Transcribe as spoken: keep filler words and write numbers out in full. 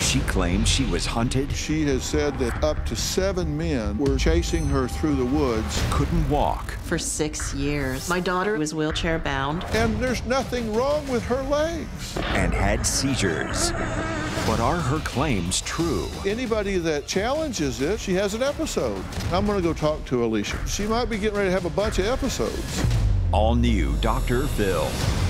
She claimed she was hunted. She has said that up to seven men were chasing her through the woods. Couldn't walk. For six years. My daughter was wheelchair bound. And there's nothing wrong with her legs. And had seizures. But are her claims true? Anybody that challenges it, she has an episode. I'm going to go talk to Alicia. She might be getting ready to have a bunch of episodes. All new Doctor Phil.